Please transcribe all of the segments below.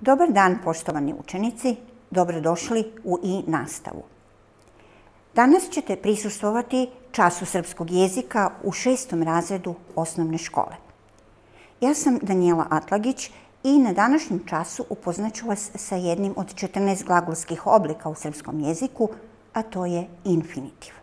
Dobar dan, poštovani učenici, dobrodošli u i-nastavu. Danas ćete prisustvovati času srpskog jezika u 6. razredu osnovne škole. Ja sam Danijela Atlagić i na današnjem času upoznaću vas sa jednim od 14 glagolskih oblika u srpskom jeziku, a to je infinitiv.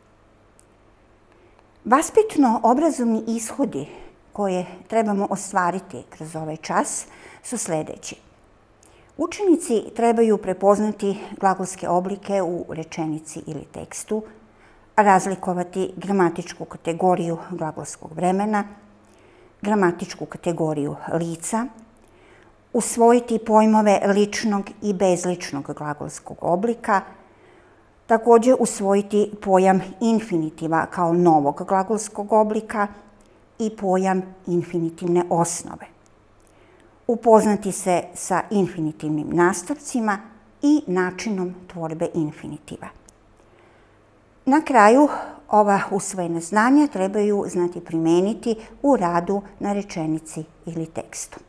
Vaspitno-obrazovni ishodi koje trebamo ostvariti kroz ovaj čas su sljedeći. Učenici trebaju prepoznati glagolske oblike u rečenici ili tekstu, razlikovati gramatičku kategoriju glagolskog vremena, gramatičku kategoriju lica, usvojiti pojmove ličnog i bezličnog glagolskog oblika, također usvojiti pojam infinitiva kao novog glagolskog oblika i pojam infinitivne osnove. Upoznati se sa infinitivnim nastavcima i načinom tvorbe infinitiva. Na kraju, ova usvojena znanja trebaju znati primijeniti u radu na rečenici ili tekstu.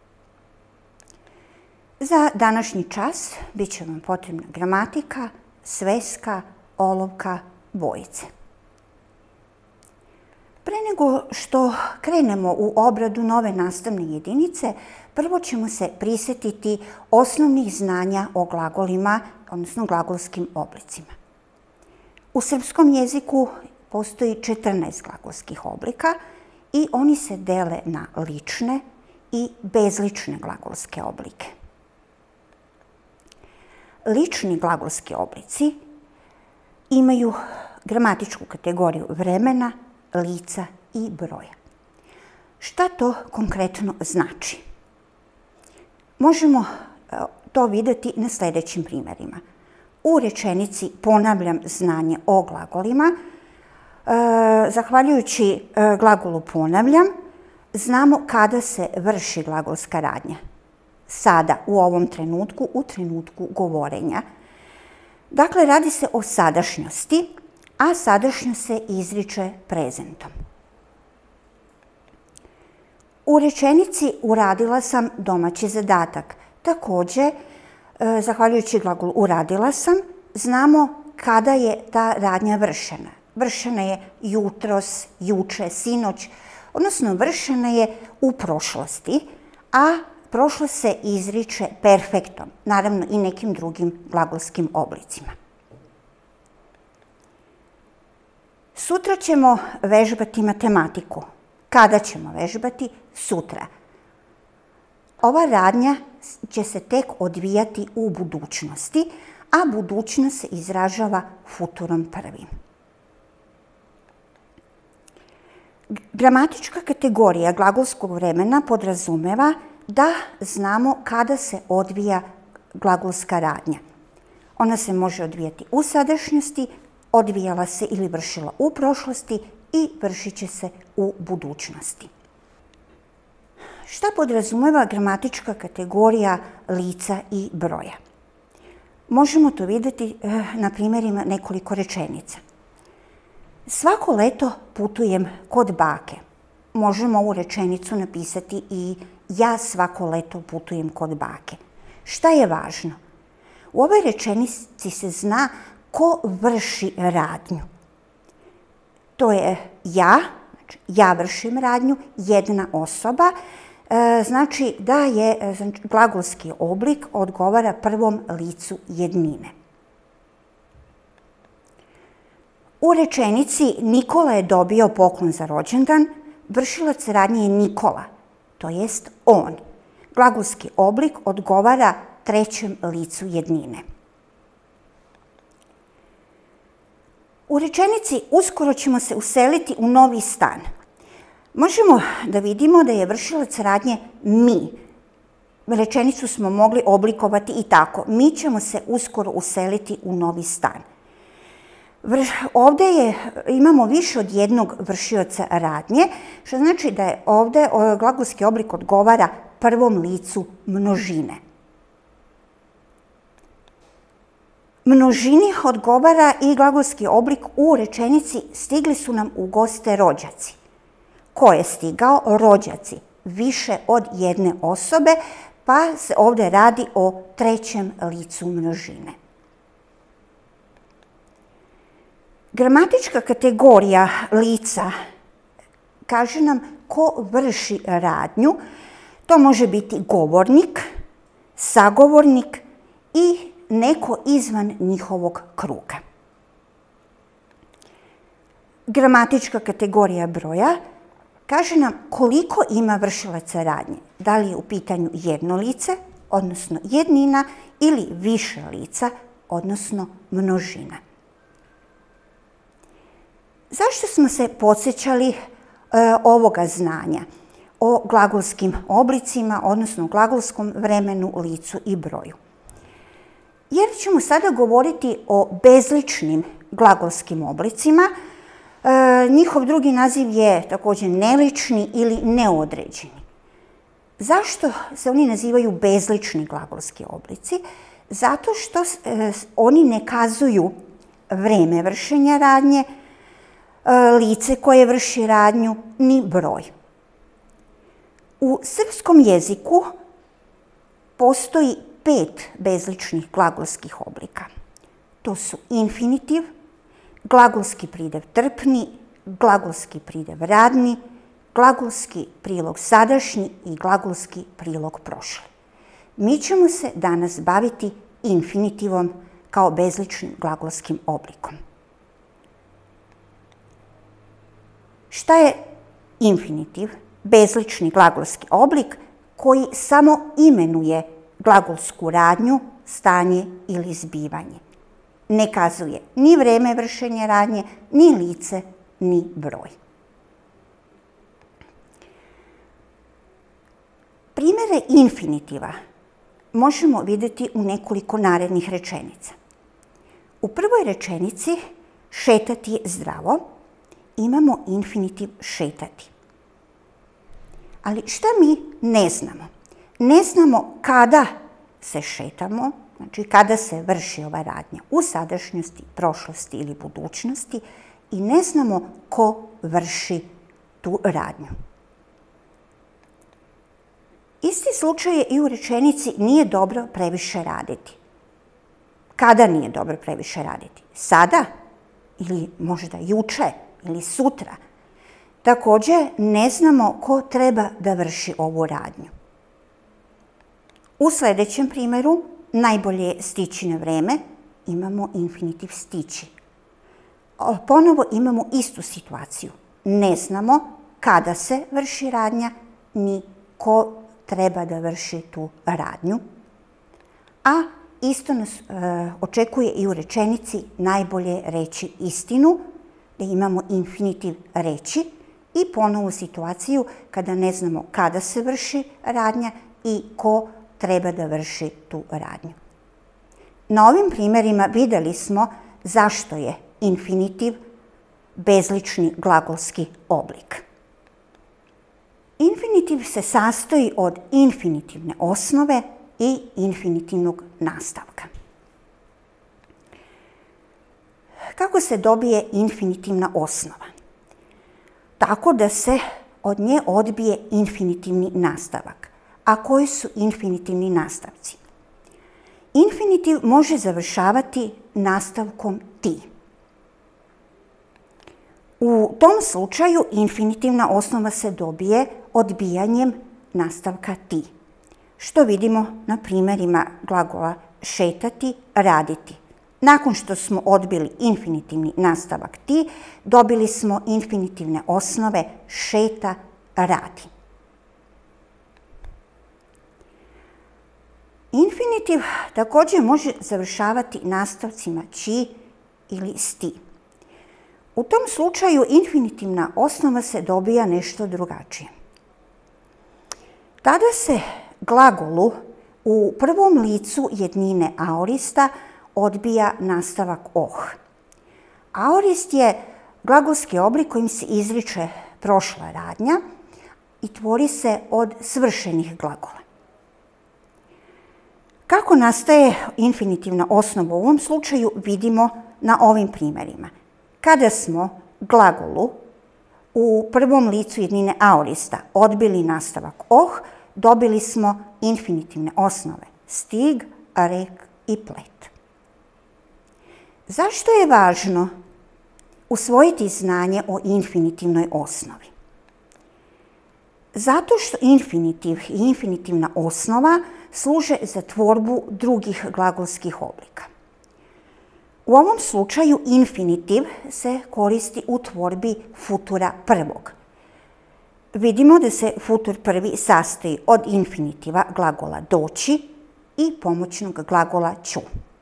Za današnji čas bit će vam potrebna gramatika, sveska, olovka, bojice. Pre nego što krenemo u obradu nove nastavne jedinice, prvo ćemo se prisjetiti osnovnih znanja o glagolima, odnosno glagolskim oblicima. U srpskom jeziku postoji 14 glagolskih oblika i oni se dele na lične i bezlične glagolske oblike. Lični glagolski oblici imaju gramatičku kategoriju vremena, lica i broja. Šta to konkretno znači? Možemo to vidjeti na sljedećim primjerima. U rečenici ponavljam znanje o glagolima. Zahvaljujući glagolu ponavljam, znamo kada se vrši glagolska radnja. Sada, u ovom trenutku, u trenutku govorenja. Dakle, radi se o sadašnjosti, a sadašnjost se izriče prezentom. U rečenici uradila sam domaći zadatak. Također, zahvaljujući glagolu uradila sam, znamo kada je ta radnja vršena. Vršena je jutros, juče, sinoć, odnosno vršena je u prošlosti, a prošlost se izriče perfektom, naravno i nekim drugim glagolskim oblicima. Sutra ćemo vežbati matematiku. Kada ćemo vežbati? Sutra. Ova radnja će se tek odvijati u budućnosti, a budućnost se izražava futurom prvim. Gramatička kategorija glagolskog vremena podrazumeva da znamo kada se odvija glagolska radnja. Ona se može odvijati u sadašnjosti, odvijala se ili vršila u prošlosti i vršit će se u budućnosti. Šta podrazumeva gramatička kategorija lica i broja? Možemo to vidjeti na primjerima nekoliko rečenica. Svako leto putujem kod bake. Možemo ovu rečenicu napisati i ja svako leto putujem kod bake. Šta je važno? U ovoj rečenici se zna ko vrši radnju. To je ja, znači ja vršim radnju, jedna osoba, znači da je glagolski oblik odgovara prvom licu jednine. U rečenici Nikola je dobio poklon za rođendan, vršilac radnje je Nikola, to jest on. Glagolski oblik odgovara trećem licu jednine. U rečenici uskoro ćemo se useliti u novi stan. Možemo da vidimo da je vršilac radnje mi. Rečenicu smo mogli oblikovati i tako. Mi ćemo se uskoro useliti u novi stan. Ovdje imamo više od jednog vršioca radnje, što znači da je ovdje glagolski oblik odgovara prvom licu množine. Množini odgovara i glagolski oblik u rečenici stigli su nam u goste rođaci. Ko je stigao? Rođaci. Više od jedne osobe, pa se ovdje radi o trećem licu množine. Gramatička kategorija lica kaže nam ko vrši radnju. To može biti govornik, sagovornik i neko izvan njihovog kruga. Gramatička kategorija broja kaže nam koliko ima vršilaca radnje. Da li je u pitanju jedno lice, odnosno jednina, ili više lica, odnosno množina. Zašto smo se podsjećali ovoga znanja o glagolskim oblicima, odnosno glagolskom vremenu, licu i broju? Jer ćemo sada govoriti o bezličnim glagolskim oblicima. Njihov drugi naziv je također nelični ili neodređeni. Zašto se oni nazivaju bezlični glagolski oblici? Zato što oni ne kazuju vreme vršenja radnje, lice koje vrši radnju, ni broj. U srpskom jeziku postoji 5 bezličnih glagolskih oblika. To su infinitiv, glagolski pridev trpni, glagolski pridev radni, glagolski prilog sadašnji i glagolski prilog prošli. Mi ćemo se danas baviti infinitivom kao bezličnim glagolskim oblikom. Šta je infinitiv? Bezlični glagolski oblik koji samo imenuje glagolsku radnju, stanje ili zbivanje. Ne kazuje ni vreme vršenja radnje, ni lice, ni broj. Primjere infinitiva možemo vidjeti u nekoliko narednih rečenica. U prvoj rečenici šetati je zdravo, imamo infinitiv šetati. Ali šta mi ne znamo? Ne znamo kada se šetamo, znači kada se vrši ova radnja, u sadašnjosti, prošlosti ili budućnosti, i ne znamo ko vrši tu radnju. Isti slučaj je i u rečenici nije dobro previše raditi. Kada nije dobro previše raditi? Sada? Ili možda juče? Ili sutra? Također ne znamo ko treba da vrši ovu radnju. U sljedećem primjeru najbolje je stići na vreme, imamo infinitiv stići. Ponovo imamo istu situaciju. Ne znamo kada se vrši radnja, ni ko treba da vrši tu radnju. A isto nas očekuje i u rečenici najbolje reći istinu, da imamo infinitiv reći i ponovu situaciju kada ne znamo kada se vrši radnja i ko treba da vrši tu radnju. Na ovim primjerima vidjeli smo zašto je infinitiv bezlični glagolski oblik. Infinitiv se sastoji od infinitivne osnove i infinitivnog nastavka. Kako se dobije infinitivna osnova? Tako da se od nje odbije infinitivni nastavak. A koji su infinitivni nastavci? Infinitiv može završavati nastavkom ti. U tom slučaju infinitivna osnova se dobije odbijanjem nastavka ti. Što vidimo na primjerima glagola šetati, raditi. Nakon što smo odbili infinitivni nastavak ti, dobili smo infinitivne osnove šeta, radi. Infinitiv također može završavati nastavcima či ili sti. U tom slučaju infinitivna osnova se dobija nešto drugačije. Tada se glagolu u prvom licu jednine aorista odbija nastavak oh. Aorist je glagolski oblik kojim se izriče prošla radnja i tvori se od svršenih glagola. Kako nastaje infinitivna osnova u ovom slučaju vidimo na ovim primjerima. Kada smo glagolu u prvom licu jednine aorista odbili nastavak oh, dobili smo infinitivne osnove stig, rek i plet. Zašto je važno usvojiti znanje o infinitivnoj osnovi? Zato što infinitiv i infinitivna osnova služe za tvorbu drugih glagolskih oblika. U ovom slučaju infinitiv se koristi u tvorbi futura prvog. Vidimo da se futur prvi sastoji od infinitiva glagola doći i pomoćnog glagola ću.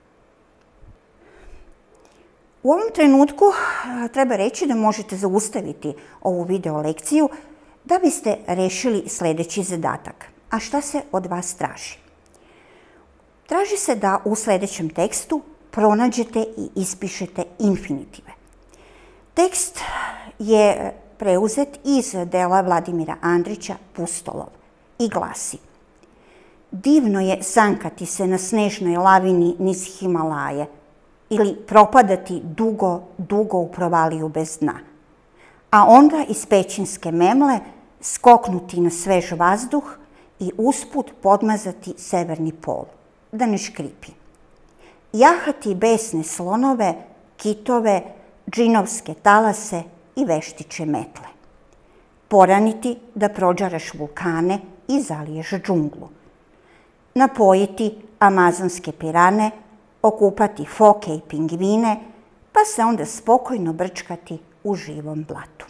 U ovom trenutku treba reći da možete zaustaviti ovu video lekciju da biste rešili sljedeći zadatak. A šta se od vas traži? Traži se da u sljedećem tekstu pronađete i ispišete infinitive. Tekst je preuzet iz dela Vladimira Andrića Pustolov i glasi: divno je sankati se na snežnoj lavini niz Himalaje ili propadati dugo, dugo u provaliju bez dna, a onda iz pećinske memle skoknuti na svež vazduh i usput podmazati severni pol, da ne škripi. Jahati besne slonove, kitove, džinovske talase i veštiće metle. Poraniti da prođaraš vulkane i zaliješ džunglu. Napojiti amazonske pirane, okupati foke i pingvine, pa se onda spokojno brčkati u živom blatu.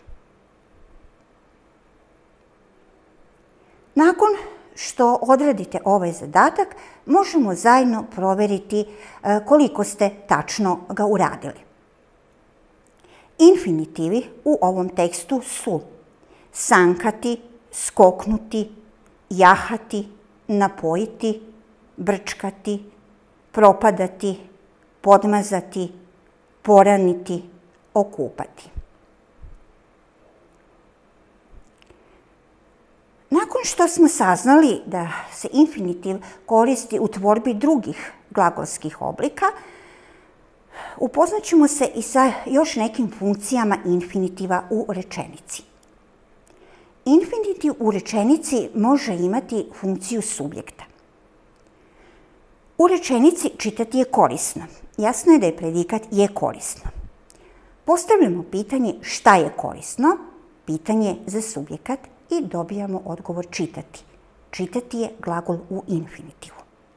Nakon što odradite ovaj zadatak, možemo zajedno provjeriti koliko ste tačno ga uradili. Infinitivi u ovom tekstu su sankati, skoknuti, jahati, napojiti, brčkati, propadati, podmazati, poraniti, okupati. Nakon što smo saznali da se infinitiv koristi u tvorbi drugih glagolskih oblika, upoznat ćemo se i sa još nekim funkcijama infinitiva u rečenici. Infinitiv u rečenici može imati funkciju subjekta. U rečenici čitati je korisno. Jasno je da je predikat je korisno. Postavljamo pitanje šta je korisno, pitanje za subjekat i dobijamo odgovor čitati. Čitati je glagol u infinitivu.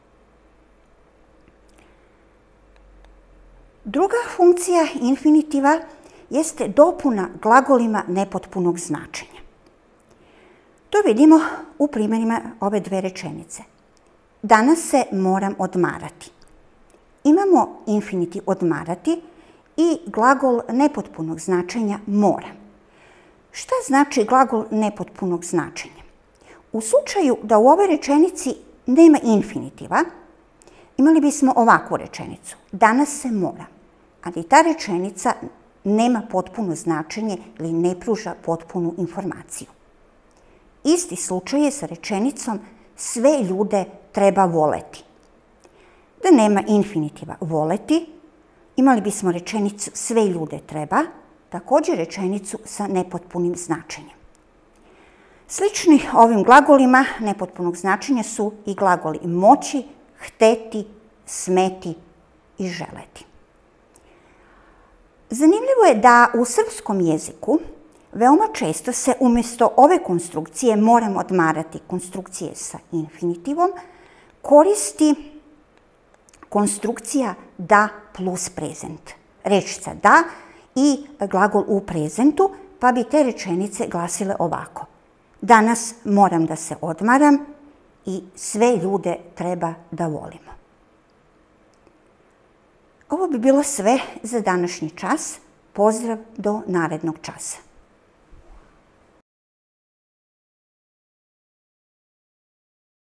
Druga funkcija infinitiva jeste dopuna glagolima nepotpunog značenja. To vidimo u primjerima ove dve rečenice. Danas se moram odmarati. Imamo infinitiv odmarati i glagol nepotpunog značenja moram. Šta znači glagol nepotpunog značenja? U slučaju da u ovoj rečenici nema infinitiva, imali bismo ovakvu rečenicu. Danas se mora. Ali ta rečenica nema potpuno značenje ili ne pruža potpunu informaciju. Isti slučaj je sa rečenicom sve ljude treba voleti. Da nema infinitiva voleti, imali bismo rečenicu sve ljude treba, također rečenicu sa nepotpunim značenjem. Slični ovim glagolima nepotpunog značenja su i glagoli moći, hteti, smeti i želeti. Zanimljivo je da u srpskom jeziku veoma često se umjesto ove konstrukcije moram odmarati, konstrukcije sa infinitivom, koristi konstrukcija da plus prezent. Rečica da i glagol u prezentu, pa bi te rečenice glasile ovako. Danas moram da se odmaram i sve ljude treba da volimo. Ovo bi bilo sve za današnji čas. Pozdrav do narednog časa.